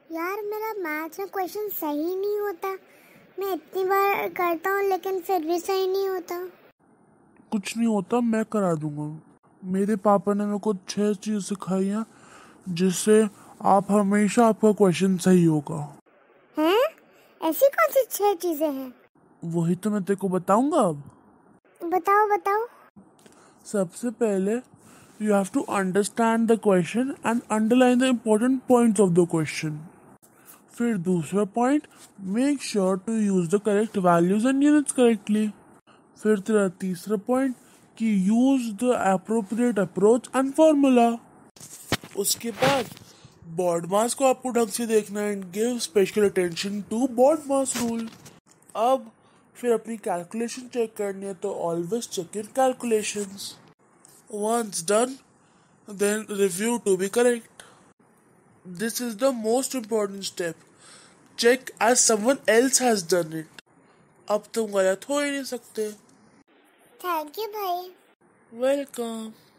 यार मेरा मैथ्स में क्वेश्चन सही नहीं होता। मैं इतनी बार करता हूँ लेकिन फिर भी सही नहीं होता। कुछ नहीं होता, मैं करा दूंगा। मेरे पापा ने मेरे को 6 चीज सिखाई हैं जिससे आप हमेशा आपका क्वेश्चन सही होगा। हैं? ऐसी कौन सी 6 चीजें हैं? वही तो मैं तेरे को बताऊंगा अब। बताओ बताओ। सबसे पहले you have to understand the question and underline the important points of the question. फिर दूसरा point, make sure to use the correct values and units correctly. फिर तेरा तीसरा पॉइंट कि use the appropriate approach and formula. उसके बाद baud मास को आपको ढंग से देखना है and give special attention to BODMAS rule. अब फिर अपनी कैलकुलेशन चेक करनी है तो always check your calculations. Once done then review to be correct. This is the most important step. Check as someone else has done it. अब तुम गलत हो ही नहीं सकते। थैंक यू भाई। वेलकम।